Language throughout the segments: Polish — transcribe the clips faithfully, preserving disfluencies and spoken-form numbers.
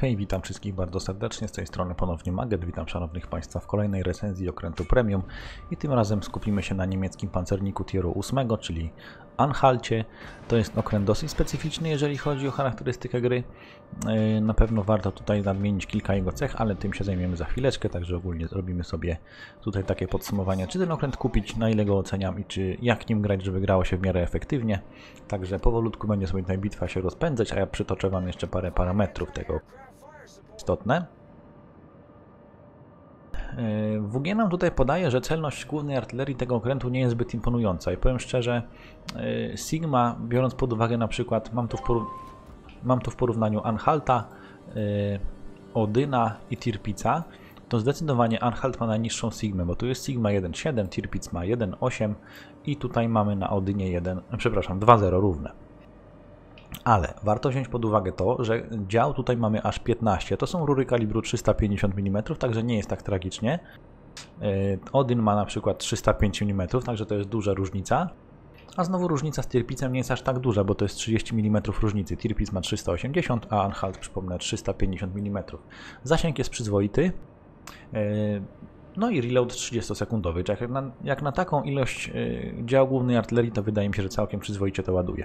Hej, witam wszystkich bardzo serdecznie, z tej strony ponownie Maget, witam szanownych Państwa w kolejnej recenzji okrętu Premium i tym razem skupimy się na niemieckim pancerniku tieru ósmego, czyli Anhalcie. To jest okręt dosyć specyficzny, jeżeli chodzi o charakterystykę gry. Na pewno warto tutaj nadmienić kilka jego cech, ale tym się zajmiemy za chwileczkę, także ogólnie zrobimy sobie tutaj takie podsumowanie, czy ten okręt kupić, na ile go oceniam i czy jak nim grać, żeby grało się w miarę efektywnie. Także powolutku będzie sobie tutaj bitwa się rozpędzać, a ja przytoczę Wam jeszcze parę parametrów tego istotne. W G nam tutaj podaje, że celność głównej artylerii tego okrętu nie jest zbyt imponująca i powiem szczerze, Sigma, biorąc pod uwagę na przykład, mam tu w, poró mam tu w porównaniu Anhalta, Odyna i Tirpitza, to zdecydowanie Anhalt ma najniższą Sigmę, bo tu jest Sigma jeden przecinek siedem, Tirpitz ma jeden przecinek osiem i tutaj mamy na Odynie jeden, przepraszam, dwa zero równe. Ale warto wziąć pod uwagę to, że dział tutaj mamy aż piętnaście. To są rury kalibru trzysta pięćdziesiąt milimetrów, także nie jest tak tragicznie. Odyn ma na przykład trzysta pięć milimetrów, także to jest duża różnica. A znowu różnica z Tirpitzem nie jest aż tak duża, bo to jest trzydzieści milimetrów różnicy. Tirpitz ma trzysta osiemdziesiąt, a Anhalt, przypomnę, trzysta pięćdziesiąt milimetrów. Zasięg jest przyzwoity. No i reload trzydziestosekundowy. Jak na, jak na taką ilość dział głównej artylerii, to wydaje mi się, że całkiem przyzwoicie to ładuje.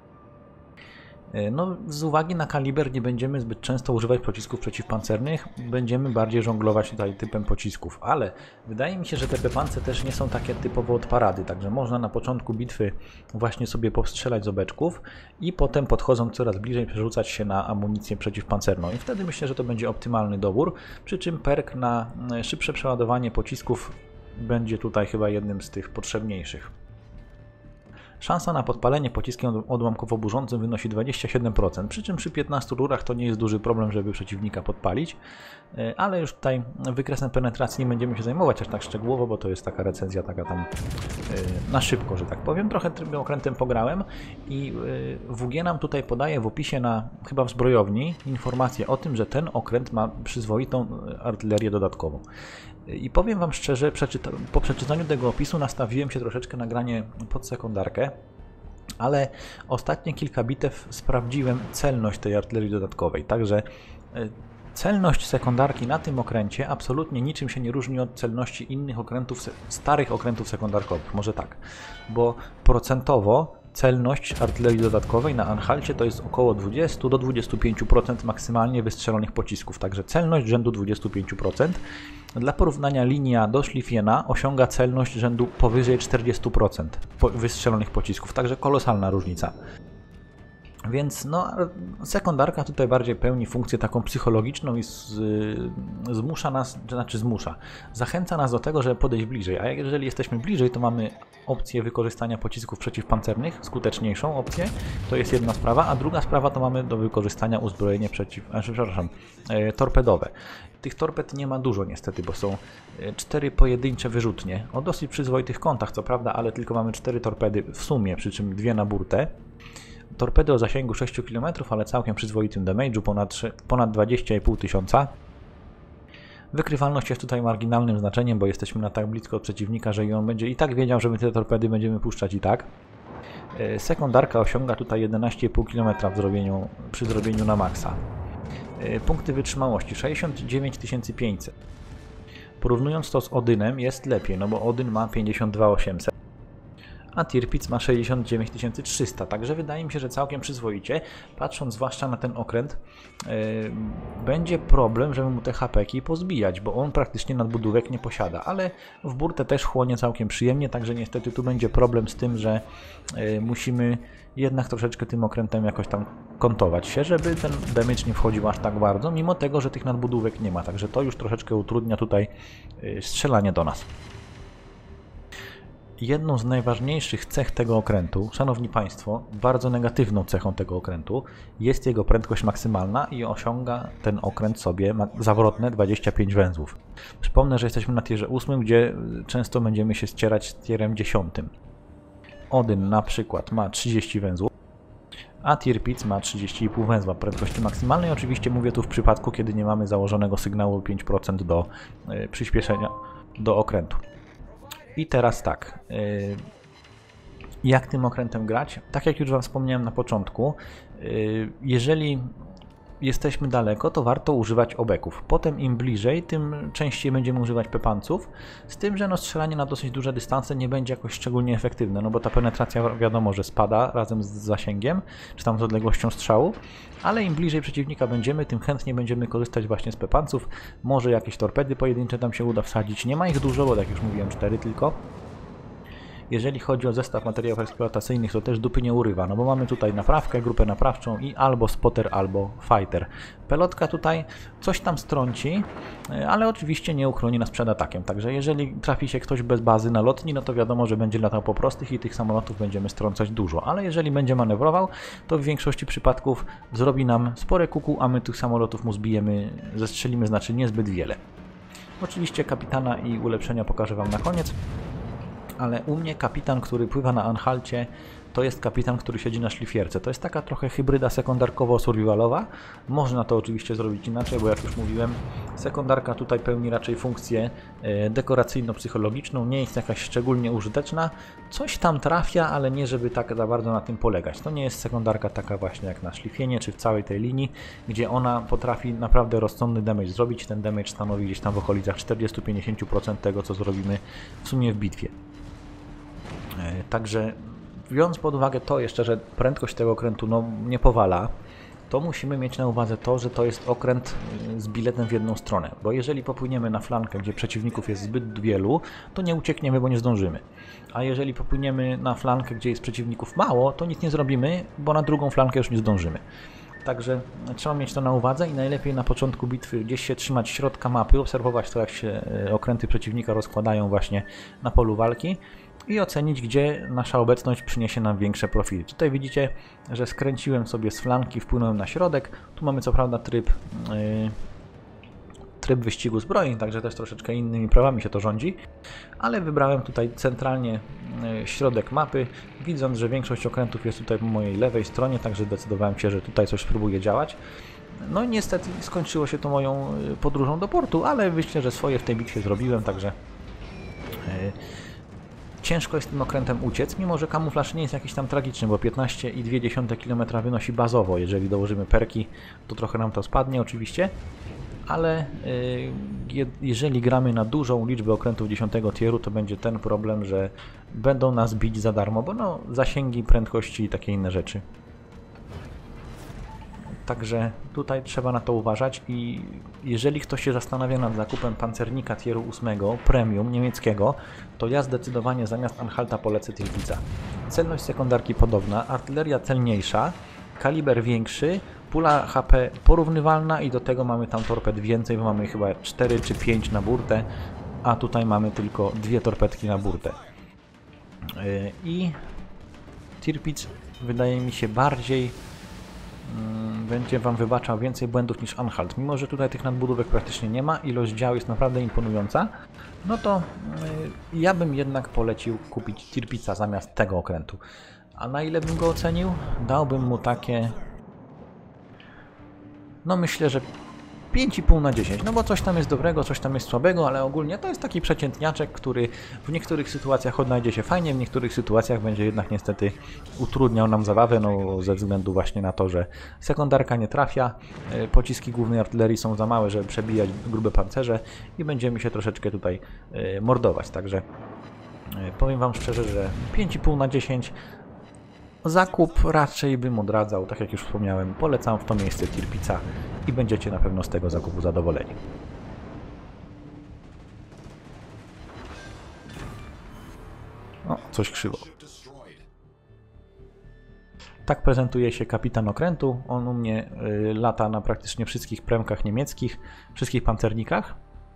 No, z uwagi na kaliber nie będziemy zbyt często używać pocisków przeciwpancernych, będziemy bardziej żonglować tutaj typem pocisków, ale wydaje mi się, że te pepance też nie są takie typowo od parady, także można na początku bitwy właśnie sobie powstrzelać z obeczków i potem podchodząc coraz bliżej przerzucać się na amunicję przeciwpancerną i wtedy myślę, że to będzie optymalny dobór, przy czym perk na szybsze przeładowanie pocisków będzie tutaj chyba jednym z tych potrzebniejszych. Szansa na podpalenie pociskiem odłamkowo-burzącym wynosi dwadzieścia siedem procent, przy czym przy piętnastu rurach to nie jest duży problem, żeby przeciwnika podpalić, ale już tutaj wykresem penetracji nie będziemy się zajmować aż tak szczegółowo, bo to jest taka recenzja taka tam na szybko, że tak powiem. Trochę tym okrętem pograłem i W G nam tutaj podaje w opisie na chyba w zbrojowni informację o tym, że ten okręt ma przyzwoitą artylerię dodatkową. I powiem Wam szczerze, przeczyta po przeczytaniu tego opisu nastawiłem się troszeczkę na granie pod sekundarkę, ale ostatnie kilka bitew sprawdziłem celność tej artylerii dodatkowej, także celność sekundarki na tym okręcie absolutnie niczym się nie różni od celności innych okrętów, starych okrętów sekundarkowych, może tak, bo procentowo celność artylerii dodatkowej na Anhalcie to jest około dwadzieścia do dwudziestu pięciu procent maksymalnie wystrzelonych pocisków, także celność rzędu dwudziestu pięciu procent. Dla porównania linia do Schliefiena osiąga celność rzędu powyżej czterdziestu procent wystrzelonych pocisków, także kolosalna różnica. Więc no, sekundarka tutaj bardziej pełni funkcję taką psychologiczną i z, y, zmusza nas, to znaczy zmusza, zachęca nas do tego, żeby podejść bliżej, a jeżeli jesteśmy bliżej, to mamy opcję wykorzystania pocisków przeciwpancernych, skuteczniejszą opcję, to jest jedna sprawa, a druga sprawa to mamy do wykorzystania uzbrojenie przeciw, znaczy, przepraszam, y, torpedowe. Tych torped nie ma dużo niestety, bo są cztery pojedyncze wyrzutnie, o dosyć przyzwoitych kątach co prawda, ale tylko mamy cztery torpedy w sumie, przy czym dwie na burtę. Torpedy o zasięgu sześciu kilometrów, ale całkiem przyzwoitym damage'u, ponad, ponad dwadzieścia i pół tysiąca. Wykrywalność jest tutaj marginalnym znaczeniem, bo jesteśmy na tak blisko od przeciwnika, że on będzie i tak wiedział, że my te torpedy będziemy puszczać i tak. Sekundarka osiąga tutaj jedenaście i pół kilometra w zrobieniu, przy zrobieniu na maksa. Punkty wytrzymałości sześćdziesiąt dziewięć tysięcy pięćset. Porównując to z Odynem jest lepiej, no bo Odyn ma pięćdziesiąt dwa tysiące osiemset. A Tirpitz ma sześćdziesiąt dziewięć tysięcy trzysta, także wydaje mi się, że całkiem przyzwoicie, patrząc zwłaszcza na ten okręt, yy, będzie problem, żeby mu te hapeki pozbijać, bo on praktycznie nadbudówek nie posiada, ale w burtę też chłonie całkiem przyjemnie, także niestety tu będzie problem z tym, że yy, musimy jednak troszeczkę tym okrętem jakoś tam kontować się, żeby ten damage nie wchodził aż tak bardzo, mimo tego, że tych nadbudówek nie ma, także to już troszeczkę utrudnia tutaj yy, strzelanie do nas. Jedną z najważniejszych cech tego okrętu, szanowni Państwo, bardzo negatywną cechą tego okrętu jest jego prędkość maksymalna i osiąga ten okręt sobie zawrotne dwadzieścia pięć węzłów. Przypomnę, że jesteśmy na tierze ósmym, gdzie często będziemy się ścierać z tierem dziesiątym. Odyn na przykład ma trzydzieści węzłów, a Tirpitz ma trzydzieści i pół węzła prędkości maksymalnej. Oczywiście mówię tu w przypadku, kiedy nie mamy założonego sygnału pięć procent do yy, przyspieszenia do okrętu. I teraz tak, jak tym okrętem grać? Tak jak już Wam wspomniałem na początku, jeżeli jesteśmy daleko, to warto używać obeków. Potem im bliżej, tym częściej będziemy używać pepanców, z tym, że no strzelanie na dosyć duże dystanse nie będzie jakoś szczególnie efektywne, no bo ta penetracja wiadomo, że spada razem z zasięgiem, czy tam z odległością strzału, ale im bliżej przeciwnika będziemy, tym chętnie będziemy korzystać właśnie z pepanców. Może jakieś torpedy pojedyncze tam się uda wsadzić, nie ma ich dużo, bo tak już mówiłem, cztery tylko. Jeżeli chodzi o zestaw materiałów eksploatacyjnych, to też dupy nie urywa, no bo mamy tutaj naprawkę, grupę naprawczą i albo spotter, albo fighter. Pelotka tutaj coś tam strąci, ale oczywiście nie uchroni nas przed atakiem, także jeżeli trafi się ktoś bez bazy na lotni, no to wiadomo, że będzie latał po prostych i tych samolotów będziemy strącać dużo, ale jeżeli będzie manewrował, to w większości przypadków zrobi nam spore kuku, a my tych samolotów mu zbijemy, zestrzelimy znaczy niezbyt wiele. Oczywiście kapitana i ulepszenia pokażę Wam na koniec. Ale u mnie kapitan, który pływa na Anhalcie, to jest kapitan, który siedzi na szlifierce. To jest taka trochę hybryda sekundarkowo-survivalowa. Można to oczywiście zrobić inaczej, bo jak już mówiłem, sekundarka tutaj pełni raczej funkcję dekoracyjno-psychologiczną, nie jest jakaś szczególnie użyteczna. Coś tam trafia, ale nie żeby tak za bardzo na tym polegać. To nie jest sekundarka taka właśnie jak na szlifienie, czy w całej tej linii, gdzie ona potrafi naprawdę rozsądny damage zrobić. Ten damage stanowi gdzieś tam w okolicach czterdzieści do pięćdziesięciu procent tego, co zrobimy w sumie w bitwie. Także biorąc pod uwagę to jeszcze, że prędkość tego okrętu no, nie powala, to musimy mieć na uwadze to, że to jest okręt z biletem w jedną stronę, bo jeżeli popłyniemy na flankę, gdzie przeciwników jest zbyt wielu, to nie uciekniemy, bo nie zdążymy. A jeżeli popłyniemy na flankę, gdzie jest przeciwników mało, to nic nie zrobimy, bo na drugą flankę już nie zdążymy. Także trzeba mieć to na uwadze i najlepiej na początku bitwy gdzieś się trzymać środka mapy, obserwować to, jak się okręty przeciwnika rozkładają właśnie na polu walki i ocenić, gdzie nasza obecność przyniesie nam większe profity. Tutaj widzicie, że skręciłem sobie z flanki, wpłynąłem na środek. Tu mamy co prawda tryb, yy, tryb wyścigu zbrojeń, także też troszeczkę innymi prawami się to rządzi, ale wybrałem tutaj centralnie yy, środek mapy, widząc, że większość okrętów jest tutaj po mojej lewej stronie, także zdecydowałem się, że tutaj coś spróbuję działać. No i niestety skończyło się to moją podróżą do portu, ale myślę, że swoje w tej bitwie zrobiłem, także yy, ciężko jest tym okrętem uciec, mimo że kamuflaż nie jest jakiś tam tragiczny, bo piętnaście i dwie dziesiąte kilometra wynosi bazowo. Jeżeli dołożymy perki, to trochę nam to spadnie oczywiście, ale yy, jeżeli gramy na dużą liczbę okrętów dziesiątego tieru, to będzie ten problem, że będą nas bić za darmo, bo no zasięgi, prędkości i takie inne rzeczy. Także tutaj trzeba na to uważać i jeżeli ktoś się zastanawia nad zakupem pancernika tieru ósmego premium niemieckiego, to ja zdecydowanie zamiast Anhalta polecę Tirpitza. Celność sekundarki podobna, artyleria celniejsza, kaliber większy, pula H P porównywalna i do tego mamy tam torped więcej, bo mamy chyba cztery czy pięć na burtę, a tutaj mamy tylko dwie torpedki na burtę. I Tirpitz wydaje mi się bardziej będzie Wam wybaczał więcej błędów niż Anhalt. Mimo że tutaj tych nadbudówek praktycznie nie ma, ilość dział jest naprawdę imponująca, no to yy, ja bym jednak polecił kupić Tirpitza zamiast tego okrętu. A na ile bym go ocenił? Dałbym mu takie... No myślę, że pięć i pół na dziesięć, no bo coś tam jest dobrego, coś tam jest słabego, ale ogólnie to jest taki przeciętniaczek, który w niektórych sytuacjach odnajdzie się fajnie, w niektórych sytuacjach będzie jednak niestety utrudniał nam zabawę, no ze względu właśnie na to, że sekundarka nie trafia, pociski głównej artylerii są za małe, żeby przebijać grube pancerze i będziemy się troszeczkę tutaj mordować, także powiem Wam szczerze, że pięć i pół na dziesięć. Zakup raczej bym odradzał, tak jak już wspomniałem, polecam w to miejsce Tirpitza i będziecie na pewno z tego zakupu zadowoleni. O, coś krzywo. Tak prezentuje się kapitan okrętu. On u mnie y, lata na praktycznie wszystkich premkach niemieckich, wszystkich pancernikach.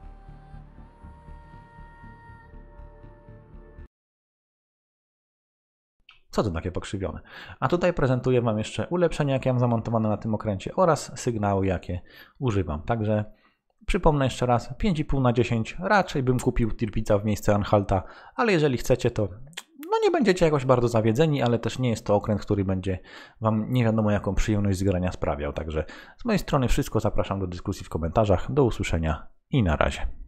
Co to takie pokrzywione? A tutaj prezentuję Wam jeszcze ulepszenia, jakie mam zamontowane na tym okręcie oraz sygnały, jakie używam. Także przypomnę jeszcze raz, pięć i pół na dziesięć. Raczej bym kupił Tirpitza w miejsce Anhalta, ale jeżeli chcecie, to no nie będziecie jakoś bardzo zawiedzeni, ale też nie jest to okręt, który będzie Wam nie wiadomo jaką przyjemność z grania sprawiał. Także z mojej strony wszystko, zapraszam do dyskusji w komentarzach. Do usłyszenia i na razie.